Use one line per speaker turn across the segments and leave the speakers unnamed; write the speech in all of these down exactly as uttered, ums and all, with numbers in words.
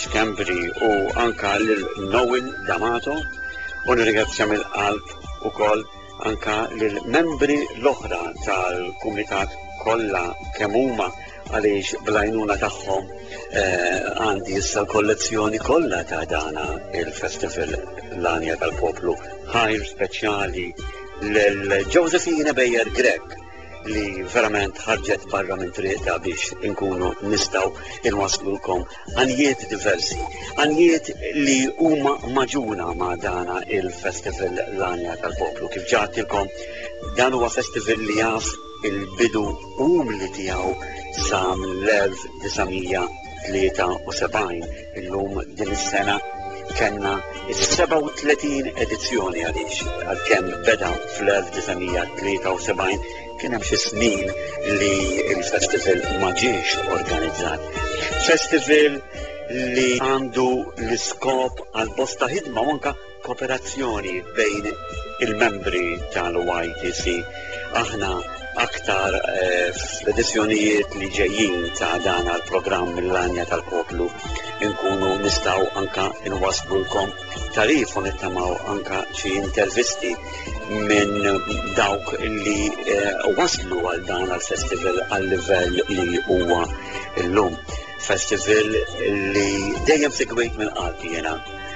x'Kembri u anka lil Noel D'Amato u nirringrazzja mill-qalb ukoll anka lil membri l-oħra tal-kumitat kollha kemm huma għaliex bl-għajnuna tagħhom għandi issa l-kollezzjoni kollha ta' dana il-Festival l-Anja tal-Poplu ħajr speċjali lil Josephine Beyer Grek li verament ħarġet barra minn triqta biex inkunu nistgħu inwaslulkom għanijiet diversi, għanijiet li huma maġuna ma' dana il-Festival l-Anja tal-Poplu. Kif ġatilkom, dan huwa festival li jaf il-bidu umli tiegħu sa mill-elf tisa' tlieta u sebgħin. Illum din is-sena kellna is-seba' u tletin edizzjoni għaliex għalkemm beda fl-elf tisa' tlieta u sebgħin kien hemm xi snin li l-festival ma ġiex organizzat. Festival li għandu l-iskop għal bosta ħidma u anke kooperazzjoni bejn il-membri tal-Y T C. Aħna aktar fl-edizzjonijiet li ġejjin ta' dan għal-programm mill-Anja tal-Poplu nkunu nistgħu anke nwaslulkom tarif u nittamaw anke xi intervisti minn dawk li waslu għal dan għal-festival għal-livell li huwa llum. Festival li dejjem segwejt minn qalbi jiena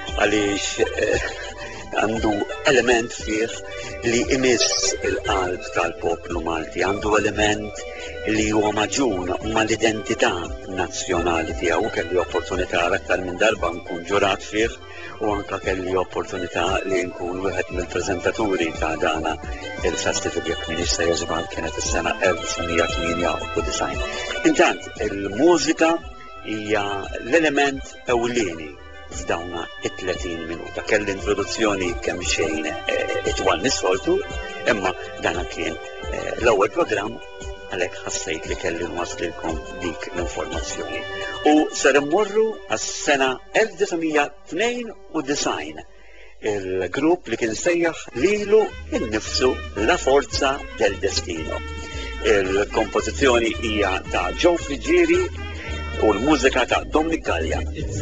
għaliex għandu element fih li imiss il-qalb tal-poplu Malti, għandu element li huwa maġun mal-identità nazzjonali tiegħu. Kelli opportunità aktar minn darba nkun ġurat fih u anke kelli opportunità li nkun wieħed mill-preżentaturi ta' dana il-festival jekk m'iniex se jeżbal kienet is-sena elf tisa' tminja u disgħin. Intant il-mużika hija l-element ewlieni f'dawna it-tletin minuta. Kelli introduzzjoni kemm xejn itwal nisfoltu, imma dana kien l-ewwel programm għalhekk ħassejt li kelli nwaslilkom dik l-informazzjoni. U ser immorru għas-sena elf tisa' tnejn u disgħin il-grupp li kien sejjaħ lilu innifsu La Forza del Destino. Il-kompożizzjoni hija ta' Joe Frigieri u l-mużika ta' Dominic Gallia.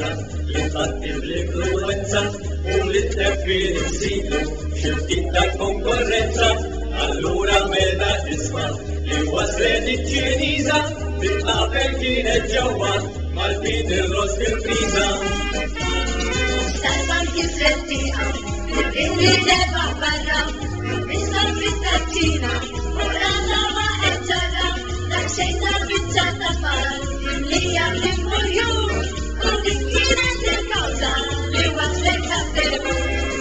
Allura meta tisma' li waslet iċ-Ċiniża bil-qabel kienet ġewwa mal-Peter Ross fil-friża. Stalba kisrettija, inni deba barra, issa frittaċina, u rana ma eċċara, dak xejn tal-biċċa tal-fal, imlija bl-imburjur, u dik kienet il-kawża li waslet ħaddieħor.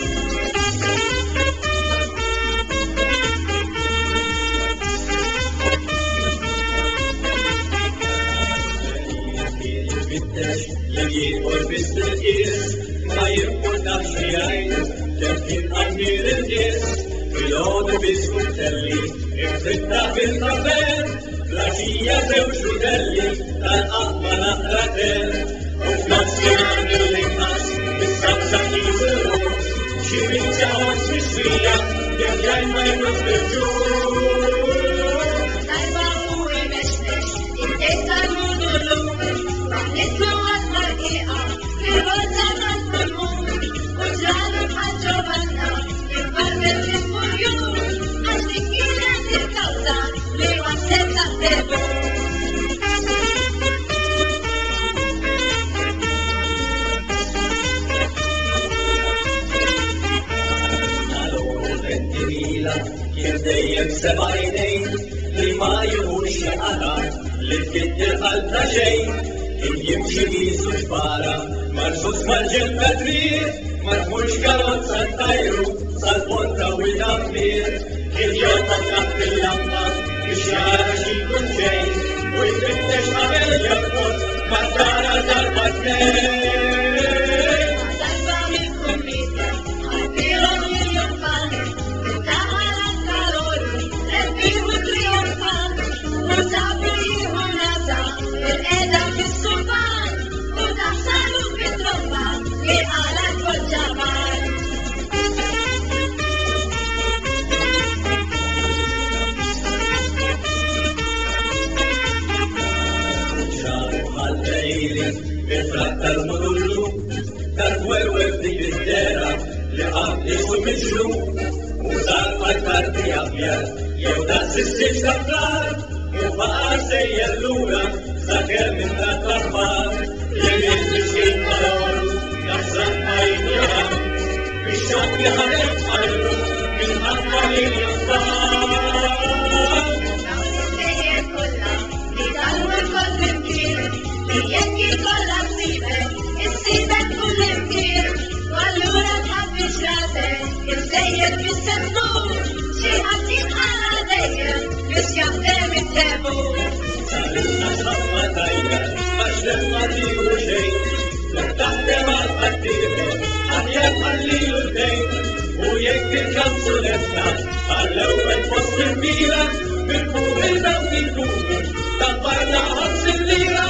L-jien u l-bistil-is, ma jirpunnax li għajn, ġemkin għamir il-gis, fil-ħodu biskutelli, ifritta bil-kafer, flaxija zewġ rudelli, tal-qaqma naħratel, u fl-azzjon il-linqas, bis-sabsa kizurus, xibinċa għas fil-xija, jem jajn ma jmuz bil-ġur. Tajba u il-mexnex, intesta l-mudullu, nitlu għal-marqiqa, fil-ħolza tal-pulmun, u ġralu bħal-ġovanna, il-barbet il-murjur, għax dik kienet il-kawża li waslet ħaddieħor. Nalu ventimila kien dejjem seba' għajnejn li ma jieħux jaqara li tfittir qalbna xejn. Jimxi bisu xbara, marsus marġel kadrir, marmux karozza tajru, sal-ponta u id-dammir, il-jota taħt il-lampa, biex jara xikun xejn, u jfittex qabel jaffot, mattara tal-patner. Darba mill-kummita, għal-pilon il-jumfan, taħal għal-karol, rebbiħu trionfan, u sabu jihu nasa, il-edha fis-sulban, u taħsalu fit-tromba, li għala kol-ġabar. Ġaru għal-lejli, bifrat tal-mut
kullu tat-werwer dik id-dera li ħafni u miġru u sar parti abjad jew daqs is-silġ tat-trar u baqa' sejjer lura sakemm intat l-aħbar li l-miskin mal-olu jaħsab ma jinjam bix-xokk li ħareġ qalbu minħabba li jinfar.
Sejjer kollha li talmu l-koll imkien li jekk jikollha ssibek issibek kull imkien u allura tħabbix rasek imsejjer bis-semmur xi ħadd jinqala dejjem biex jaħdem it-temur.
Salimna ħafna tajba għax lemma tiegħu xejn jekk taħdem għall-ħaddieħor aħjar ħallilu d-dejn u jekk il-kamsu lefna għall-ewwel post il-mira bil-fuq il-dawk il-kunu tabbarna ħobs il-lira.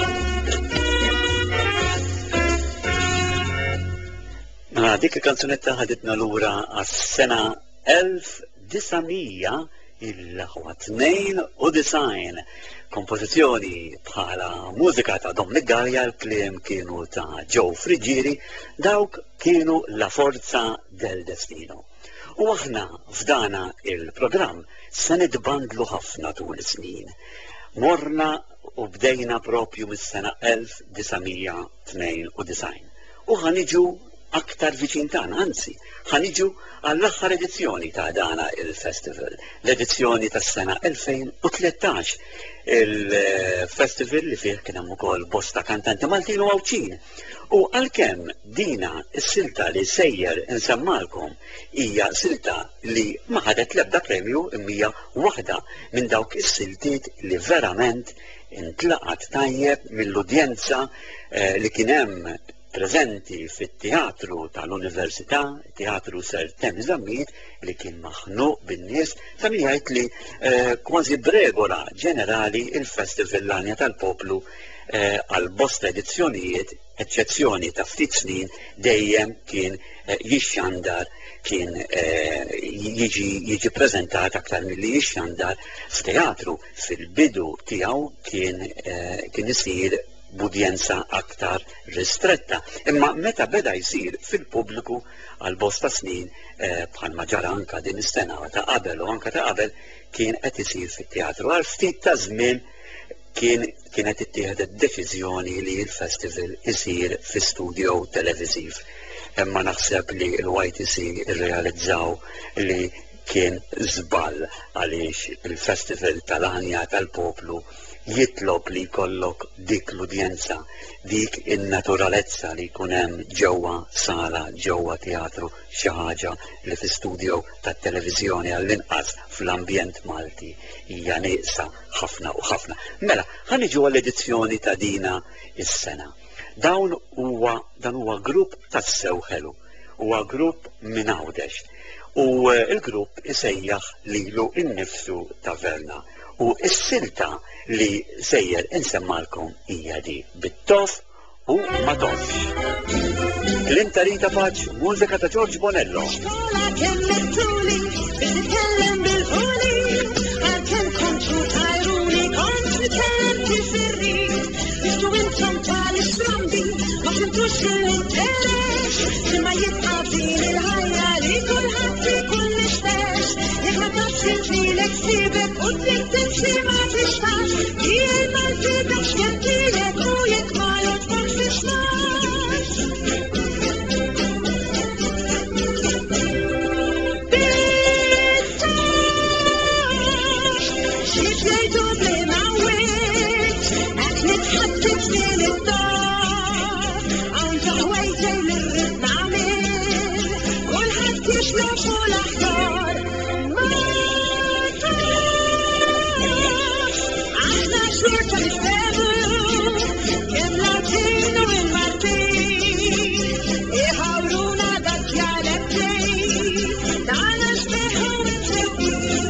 Mela dik il-kanzunetta ħaditna lura għas-sena elf disamija il-tnejn u design. Kompożizzjoni bħala mużika ta' Dominic Gallia, l-kliem kienu ta' Joe Frigieri, dawk kienu La Forza del Destino. U aħna f'dana il-programm se nitbandlu ħafna tul is-snin. Morna u bdejna propju mis-sena elf disamija tnejn u design. U ħaniġu aktar viċin tagħna, anzi, ħaniġu għall-aħħar edizzjoni ta' dana il-festival, l-edizzjoni tas-sena elfejn u tlettax, il-festival li fih kien hemm ukoll bosta kantanti Maltin u Għawċin. U għalkemm dina s-silta li sejjer insemmalkom hija silta li ma ħadet l-ebda premju imma waħda minn dawk is-siltiet li verament intlaqat tajjeb mill-udjenza eh, li kien hemm preżenti fit-teatru tal-Università, teatru Ser Temz Ammit, li kien maħnuq bin-nies ta' min jgħid li eh, kważi b'regola ġenerali il-Festival l-Anja tal-Poplu għal eh, bosta edizzjonijiet, eċċezzjoni ta' ftit snin, dejjem kien eh, jixxandar, kien eh, jiġi, jiġi preżentat aktar milli jixxandar f'teatru fil-bidu tiegħu kien, eh, kien isir b'udjenza aktar ristretta. Imma meta beda jsir fil-pubbliku għal bosta snin bħalma ġara anka din is-sena ta' qabel u anka ta' qabel kien qed isir fit-teatru. Għal ftit ta' żmien kien kienet ittieħed id-deċiżjoni li l-festival isir fi studio televisiv. Imma naħseb li l-Y T C irrealizzaw li kien żball għaliex il-festival tal-Anja tal-Poplu jitlob li jkollok dik l-udjenza, dik in-naturalezza li jkun hemm ġewwa sala, ġewwa teatru, xi ħaġa li fi studio tat-televiżjoni għall-inqas fl-ambjent Malti hija nieqsa ħafna u ħafna. Mela, ħaniġu għall-edizzjoni ta' dina is-sena. Dawn huwa dan huwa grupp tas-sew ħelu, huwa grupp minn Għawdex u l-grupp isejjaħ lilu innifsu Taverna. U s-silta li sejjer insemmalkom hija di bit-tof u ma tofx. Klim ta' Rita Paċ, mużika ta' George Bonello.
Xkola kellettuni biex nitkellem bil-quli, għalkemm kontu tajruni kont nitkellem tifirri, biex intom tal-islambi ma fimtux l-interes, imma jibqa' din il-ħajja li kulħadd ikun nixtex, jekk ma tafx inġilek sibek u trid timxi ma tixtax, jien ma nsibekx jettilek u jekk ma jogħġbokx tixtax. Xitjejtu bli mawwit, għak nitħattib din id-dar, għan ġaħwejtej l-rrid nagħmel, kulħadd jixlof u l-aħjar. Ma tafx, aħna xorta nifhemu, kemm Latin u l-Maltin, iħawruna dak dialetti, tagħna xbeħu msewwin.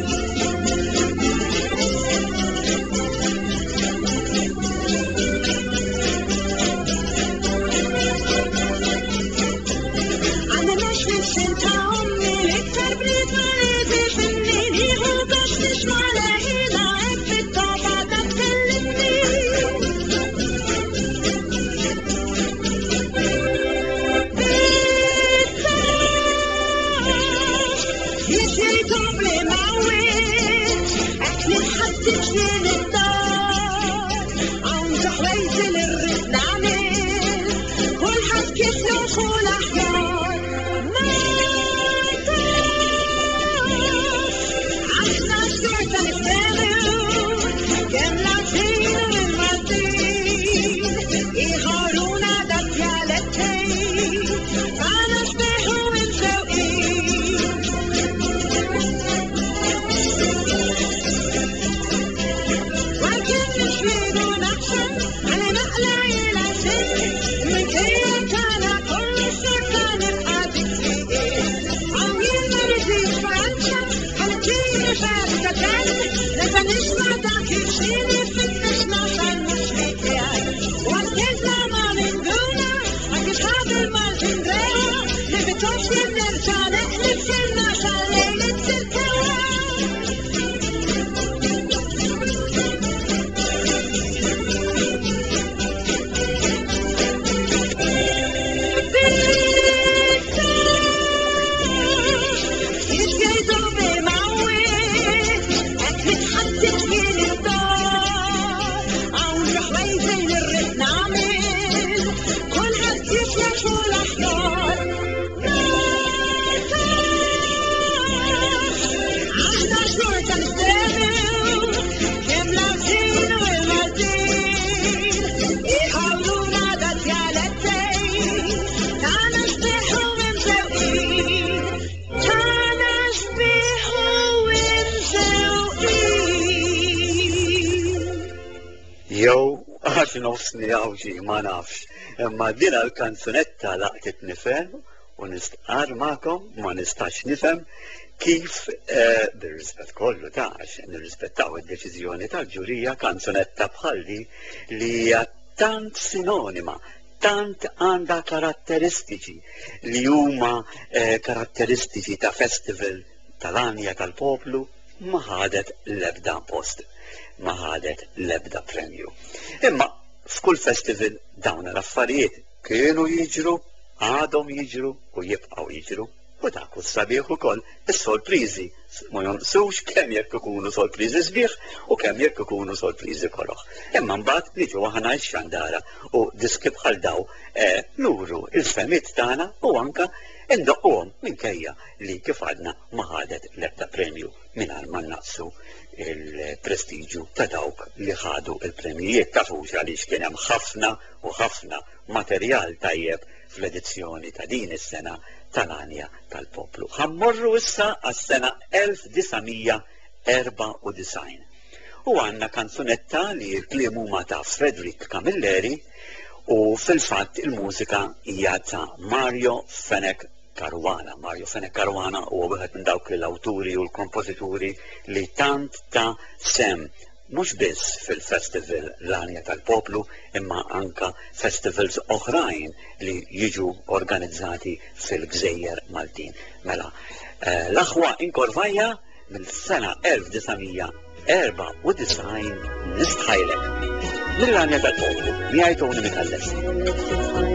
xi nofsni għaw xi ma nafx. Imma din l-kanzunetta laqtet nifhem u nistqar magħkom ma nistax nifhem kif bir-rispett kollu tax nirrispettaw id-deċiżjoni tal-ġurija kanzunetta bħalli li hija tant sinonima, tant għandha karatteristiċi li huma karatteristiċi ta' festival tal-Anja tal-Poplu ma ħadet l-ebda post, ma ħadet l-ebda premju. Imma f'kull festival dawn l-affarijiet kienu jiġru, għadhom jiġru u jibqgħu jiġru. U dak sabiħ ukoll is-sorpriżi ma jonqsux kemm jekk ikunu sorpriżi sbieħ u kemm jekk ikunu sorpriżi koroħ. Imma mbagħad niġu aħna x-xandara u diski bħal daw nuru il-femiet tagħna u anke indoqquhom minkejja li kif għadna ma ħadet l-ebda premju mingħajr ma naqsu il-prestiġju ta' dawk li ħadu il-premjijiet tafux għaliex kien hemm ħafna u ħafna materjal tajjeb fl-edizzjoni ta' din is-sena tal-Anja tal-Poplu. Ħammorru issa għas-sena elf tisamija erba' u disgħin. U għandna kanzunetta li l-kliem huma ta' Frederick Camilleri u fil-fatt il-mużika hija ta' Mario Fenek Caruana. Mario Fenek Caruana huwa wieħed minn dawk l-awturi u l-kompożituri li tant ta' sem mhux biss fil-festival l-Anja tal-Poplu imma anka festivals oħrajn li jiġu organizzati fil-Gżejjer Maltin. Mela, l-aħwa inkorvajja mill-sena elf tisamija erba' u disgħin nistħajlek. Mill-Anja tal-Poplu, miegħi Tony Michalles.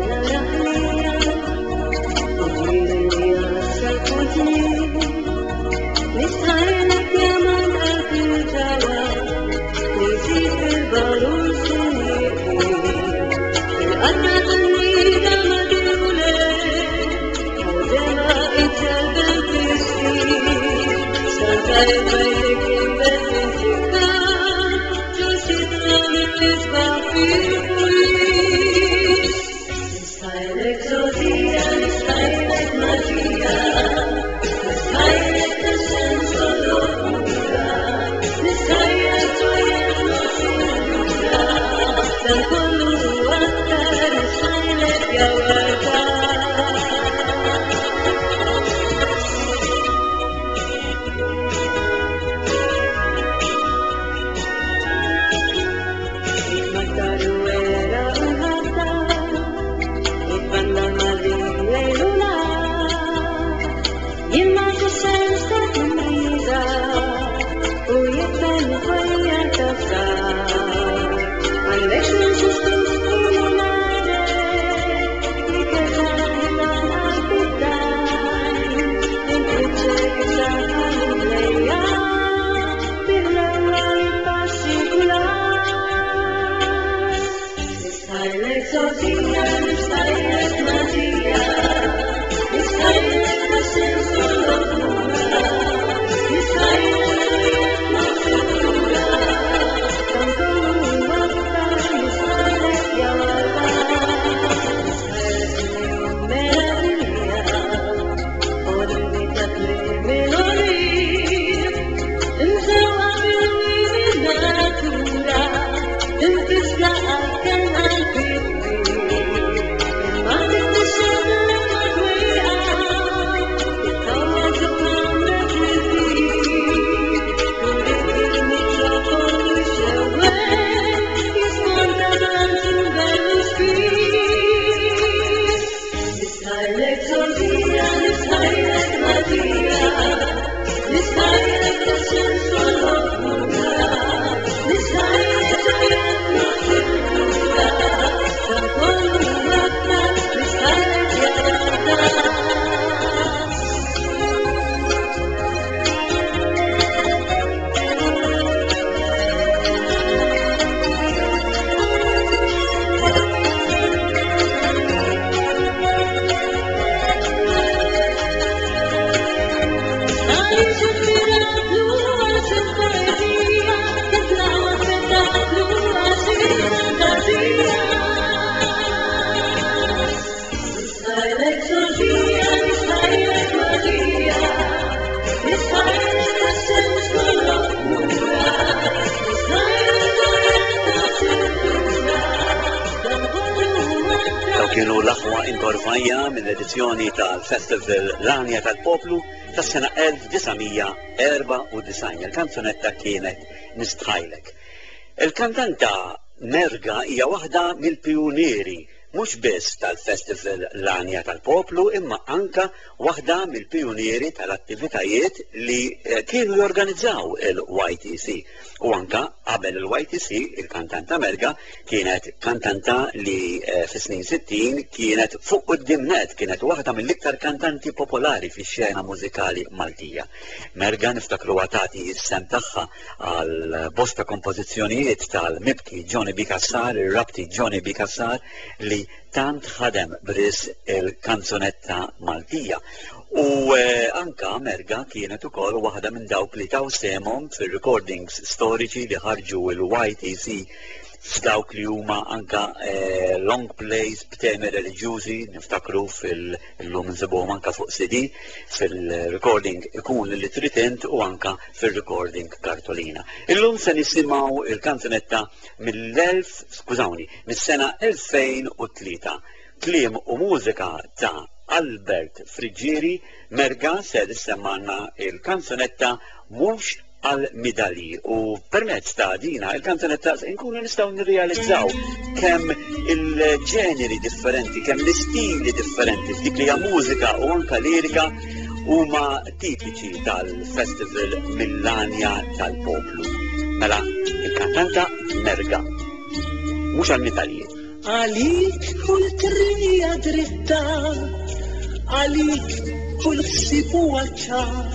l-aħwa ingorfajja mill-edizzjoni tal-Festival Lanja tal-Poplu tas-sena elf tisa' erba' u disgħin. Il-kanzunetta kienet Nistħajlek. Il-kantanta Merga hija waħda mill-pjunieri mhux biss tal-Festival Lanja tal-Poplu imma anka waħda mill-pjunieri tal-attivitajiet li kienu jorganizzaw il-Y T C. U anka qabel il-Y T C il-kantanta Merga kienet kantanta li fis-snin sittin kienet fuq qudiemnet, kienet waħda mill-iktar kantanti popolari fix-xena mużikali Maltija. Merga niftakruha tagħti s-sem tagħha għal bosta kompożizzjonijiet tal-Mibki Johnny B. Cassar, ir-Rabti Johnny B. Cassar li tant ħadem bris il-kanzunetta Maltija. U eh, anka Merga kienet ukoll waħda minn dawk li taw semhom fir-recordings storiċi li ħarġu il-Y T C f'dawk li huma anka eh, long plays b'temi reliġjużi, niftakru fil-lum nsibuhom anka fuq C D, fil-recording ikun li tritent u anka fil-recording kartolina. Illum se nisimgħu il-kanzunetta mill-elf, skużawni, mis-sena elfejn u tlieta. Kliem u mużika ta' Albert Friġġieri. Merga se tissemmanna il-kanzunetta Mhux għal-midali u permezz ta' dina il-kanzunetta nkunu nistgħu nirrealizzaw kemm il-ġeneri differenti, kemm l-istili differenti f'dik li hija mużika u anke lirika huma tipiċi tal-Festival mill-Lanja tal-Poplu. Mela, il-kantanta Merga. Mhux għal-midali.
Għalik kull trinija dritta, għalik kull ħsieb huwa ċar,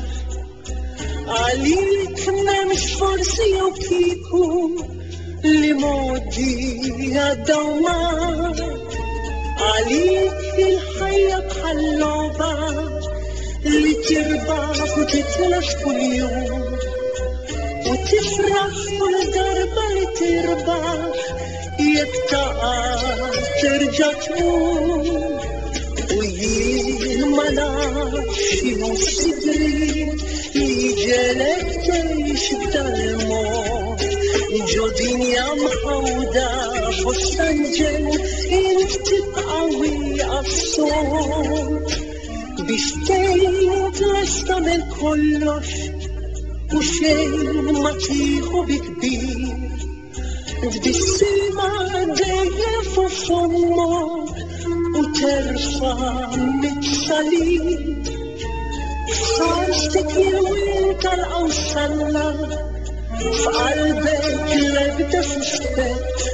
għalik m'hemmx forsi jew kieku li modi għaddew mar, għalik il-ħajja bħal logħba li tirbaħ u titlef kuljum u tifraħ kull darba li tirbaħ jekk taqa' terġa' tmur. U jien ma nafx x'inhu s-sigriet li ġelek tgħix b'dan il-mod. Ġo dinja mħawda fost anġel int tibqa' wieqa s-sod biex tgħid lesta minn kollox u xejn ma tieħu bi kbir. Tbissima dejjem fuq fommu u terfa' mit-salib. F'ħarstek il-wil tal-qawsalla f'qalbek l-ebda suspett.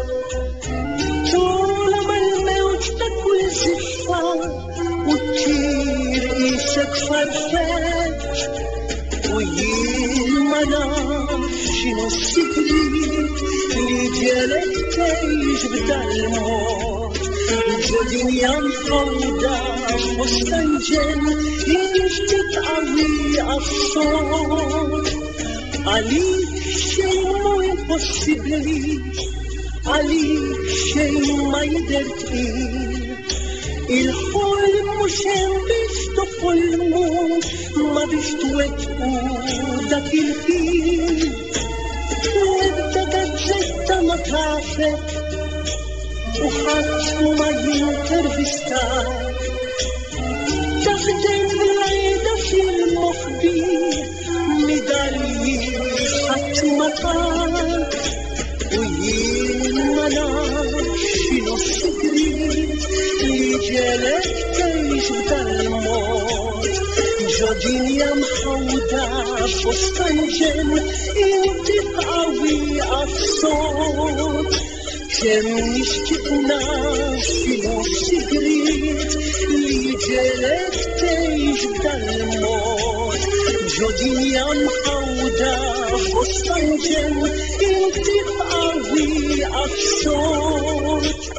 Tola mal-mewġ ta' kull ziffa u tir isek farfett. U jien ma nafx x'inhu s-sigriet li ġelek tgħix b'dan il-mod. Ġo dinja mħawda fost anġel int tibqa' wieqa s-sod. Għalik xejn mhu impossibbli, għalik xejn ma jidher tqil. Il-ħolm mhux hemm biex toħolmu ma biex twettqu dak il-ħin. Ebda gazzetta ma tafek u ħadd ma jintervistak. Taħdem l-għajda fil-moħbi midalji ħadd ma tak. U jien ma nafx x'inhu s-sigriet li ġelek tgħix b'dan il-mod. Ġo dinja mħawda fost anġel int tibqa' wieqa s-sod. Kemm nixtieq naf x'inhu s-sigriet li ġelek tgħix b'dan il-mod. Ġo dinja mħawda fost anġel int tibqa' wieqa s-sod.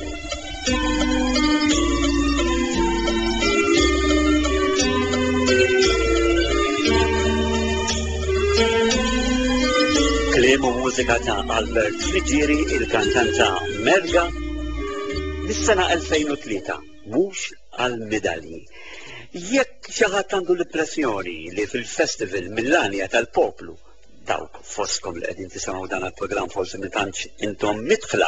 Kliem u mużika ta' Albert Friġġieri, il-kantanta Merga, mis-sena elfejn u tlieta, mhux għal-midali. Jekk xi ħadd għandu l-impressjoni li fil-Festival mill-Lanja tal-Poplu, dawk fostkom li qegħdin tisimgħu dan il-programm forsi ma tantx intom midħla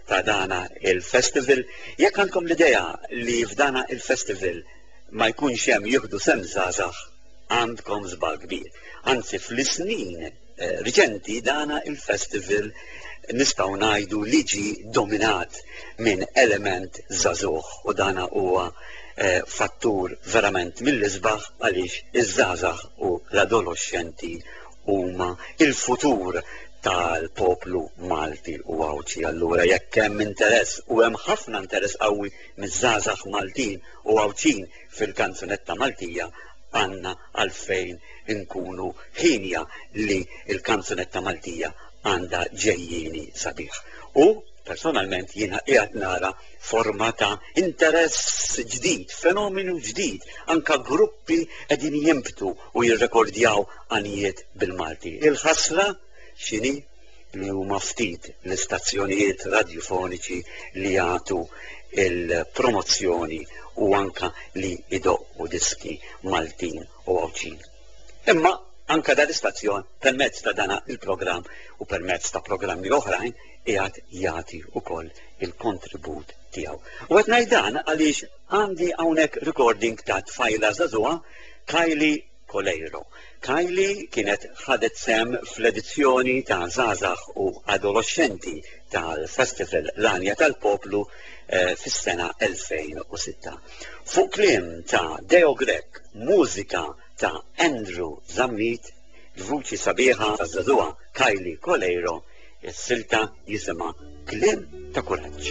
ta' dana il-festival. Jekk għandkom l-idea li f'dana il-festival ma jkunx hemm jieħdu sem żgħażagħ, għandkom żball kbir. Anzi fl-snin riċenti dana il-festival nistgħu ngħidu li ġi dominat minn element żagħżugħ u dana huwa fattur verament mill-isbaħ għaliex iż-żgħażagħ u l-adolescenti huma il-futur tal-poplu Malti u Għawċi. Allura jekk hemm interess u hemm ħafna interess qawwi miż-żgħażagħ Maltin u Għawċin fil-kanzunetta Maltija, għandna għalfejn inkunu ħinja li l-kanzunetta Maltija għandha ġejjieni sabiħ. U personalment jiena qiegħed nara forma ta' interess ġdid, fenomenu ġdid, anka gruppi qegħdin jimbtu u jirrekordjaw għanijiet bil-Malti. Il-ħasra x'inhi li huma ftit l-istazzjonijiet radjofoniċi li jagħtu il-promozzjoni u anka li idoqqu diski Maltin u Għawċin. Imma anka dal-istazzjon permezz ta' dana il-programm u permezz ta' programmi oħrajn qiegħed jagħti wkoll il-kontribut tiegħu. U qed ngħid dan għaliex għandi hawnhekk recording ta' tfajla żagħżugħa Kylie Coleiro. Kylie kienet ħadet sem fl-edizzjoni ta' żgħażagħ u adolescenti tal-Festival l-Anja tal-Poplu eh, fis-sena elfejn u sitta. Fuq kliem ta' Deo Grek, mużika ta' Andrew Zammit, l-vuċi sabiħa ta' żagħżugħa Kylie Coleiro, is-silta jisimha Kliem ta' Kuraġġ.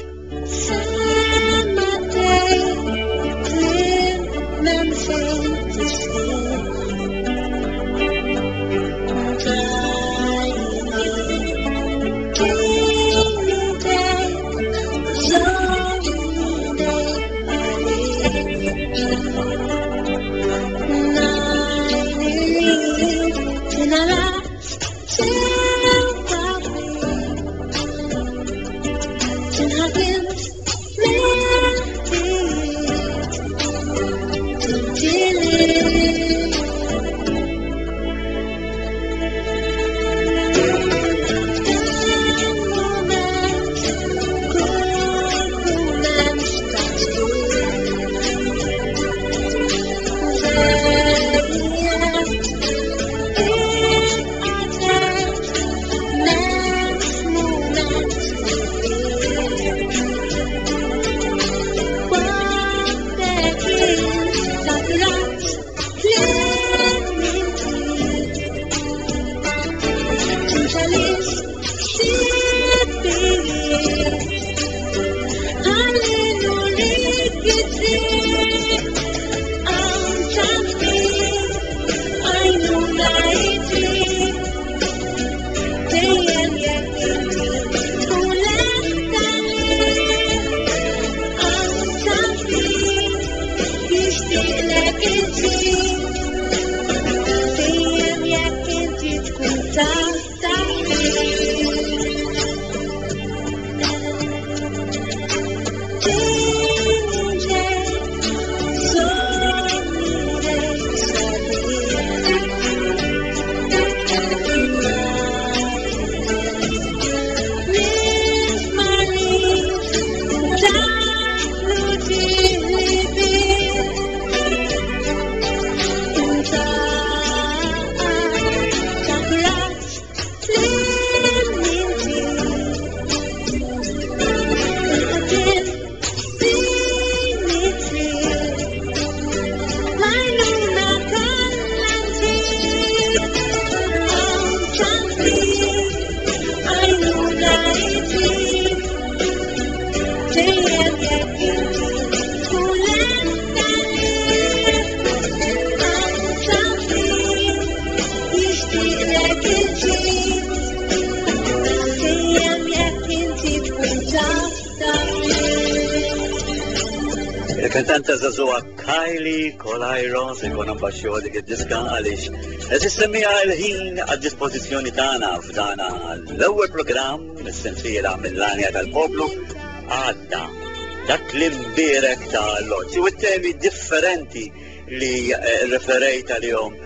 Il-kantanta żagħżugħa Kylie Coleiro se jkun ambaxxew dik id-diska għaliex qed issemmija l-ħin għad-dispożizzjoni tagħna f'dana l-ewwel programm mis-sensiela mill-Anja tal-Poplu għadda dak l-imbierek tal-logġi u t-temi differenti li referejt għalihom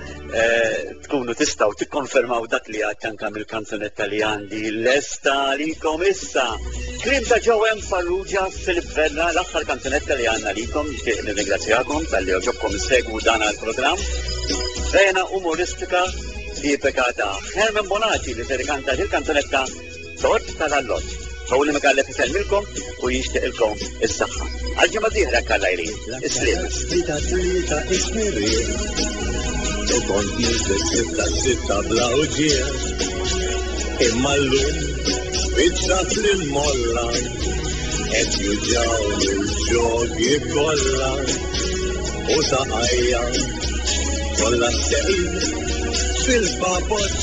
tkunu tistgħu tikkonfermaw dak li għad anke mill-kanzunetta li għandi lesta likom issa. Krim ta' ġewem Farrugia fil-Verna, l-axħar kanzunetta li għanna likom, nixtieq nirringrazzjakom tal-li ġobkom segwu dan għal-programm. Vena umoristika tipika ta' Herman Bonacci li se rikanta il-kanzunetta Tort tal-Allot. Għawli Mikallef isellmilkom u jixtieqilkom is-saħħa. Għal-ġimgħa d-dieħla kalla jri, is-slim.
Tlita tlita ismirriet, u kont nizlet sitta sitta bla uġiet, imma l-lum Bidġat l-molla, et juġaw l-ġogi kolla, u saqajja, kolla s-seqin fil-babot.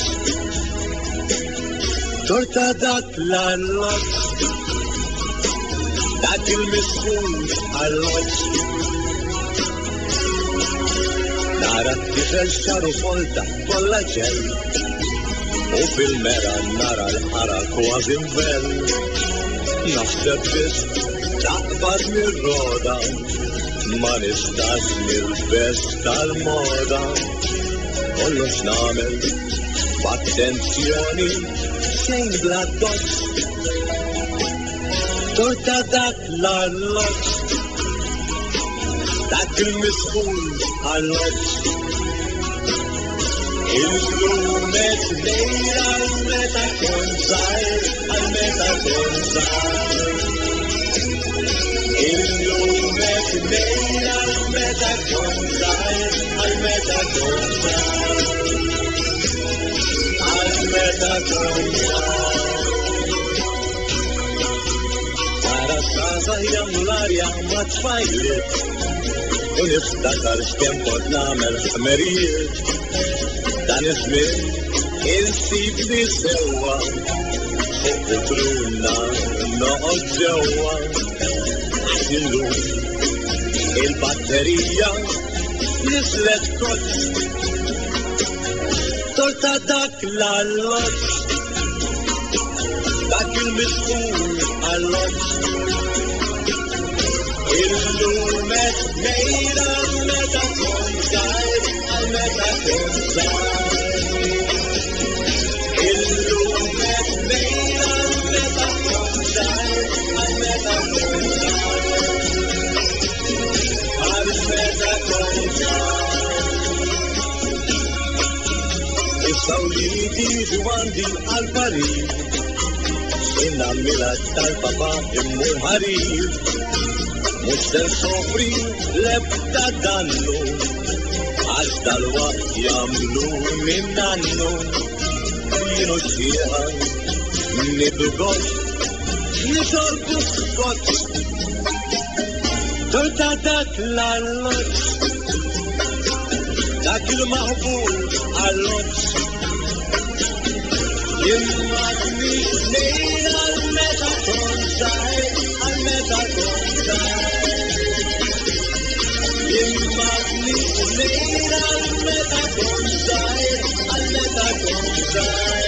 Torta dak l-allot, dak il-misfun allot. Nara t-tifel xaru folta, kolla ġel, u fil-mera nara l-ħara kważi mvel. Naħseb biss taqbad mir-roda, ma nistax nilbes tal-moda. Kollox namel b'attenzjoni xejn bla dozz. Torta dak l-allot, dak il-misħun allot. Il-lumet lejra al-meta konzajr, al-meta konzajr. Il-lumet lejra al-meta konzajr, al-meta konzajr. Al-meta konzajr. Tara s-saza jamlarja ma tfajlit, u niftakar x'kemm namel ħmerijiet. Dan iż-żmien insib li sewwa, fuq il-truna noqgħod ġewwa. Illum il-batterija nislet kott, torta dak l-allot, dak il-misħun allot. Il-lumet mejra meta konzajr, al-meta konzajr. Il-lumet mejra meta konzajr, al-meta konzajr. Al-meta konzajr. Issaw li tiġu għandi għal-parir, inna mila tal-papa immur ħarir. Mux sen sofri lebda dannu, għax dal-waqt jamlu minn nannu. Jienu xieħa, nidu gost, nisolbu skott. Torta dak l-allot, dak il-maħbub allot. Imma mix nejn għal-meta konzajr, għal-meta konzajr. Imma mix nejn għal-meta konzajr, għal-meta konzajr.